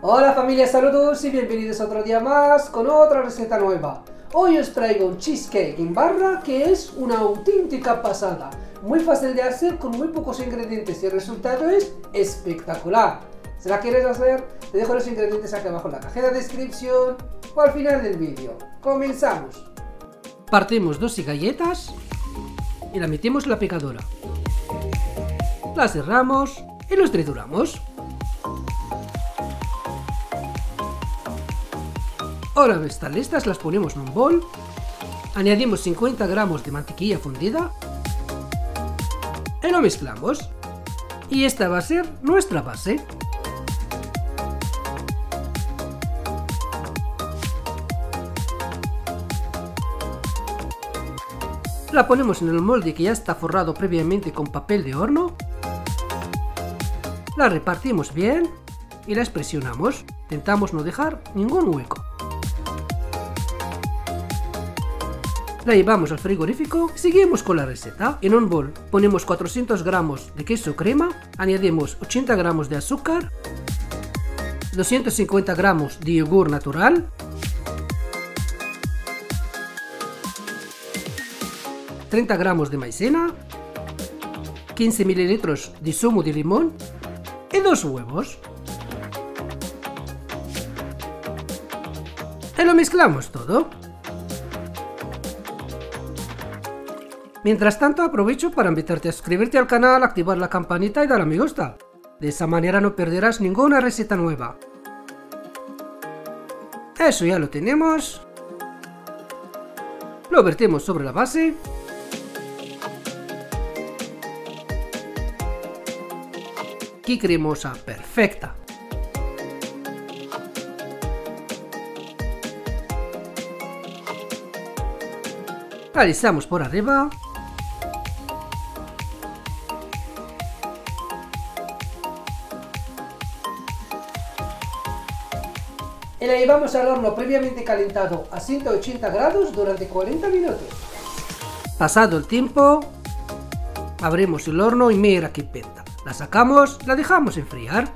Hola familia, saludos y bienvenidos otro día más con otra receta nueva. Hoy os traigo un cheesecake en barra que es una auténtica pasada. Muy fácil de hacer con muy pocos ingredientes y el resultado es espectacular. Si la quieres hacer, te dejo los ingredientes aquí abajo en la cajita de descripción o al final del vídeo. Comenzamos. Partimos 12 galletas y la metemos en la picadora. La cerramos y los trituramos. Ahora que están listas, las ponemos en un bol, añadimos 50 gramos de mantequilla fundida y lo mezclamos. Y esta va a ser nuestra base. La ponemos en el molde que ya está forrado previamente con papel de horno. La repartimos bien y la presionamos. Intentamos no dejar ningún hueco. La llevamos al frigorífico y seguimos con la receta. En un bol ponemos 400 gramos de queso crema, añadimos 80 gramos de azúcar, 250 gramos de yogur natural, 30 gramos de maicena, 15 mililitros de zumo de limón y 2 huevos. Y lo mezclamos todo. Mientras tanto, aprovecho para invitarte a suscribirte al canal, activar la campanita y dar a me gusta. De esa manera no perderás ninguna receta nueva. Eso ya lo tenemos. Lo vertimos sobre la base. ¡Qué cremosa! ¡Perfecta! Alisamos por arriba. Y la llevamos al horno previamente calentado a 180 grados durante 40 minutos. Pasado el tiempo, abrimos el horno y mira qué pinta. La sacamos, la dejamos enfriar.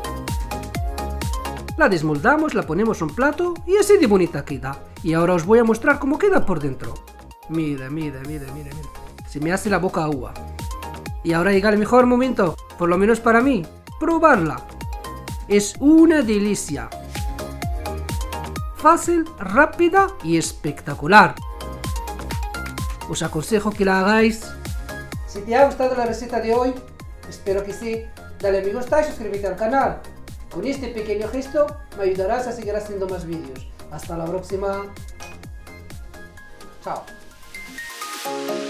La desmoldamos, la ponemos en un plato y así de bonita queda. Y ahora os voy a mostrar cómo queda por dentro. Mira, mira, mira, mira, mira. Se me hace la boca agua. Y ahora llega el mejor momento, por lo menos para mí, probarla. Es una delicia. Fácil, rápida y espectacular. Os aconsejo que la hagáis. Si te ha gustado la receta de hoy, espero que sí, dale a me gusta y suscríbete al canal. Con este pequeño gesto me ayudarás a seguir haciendo más vídeos. Hasta la próxima. Chao.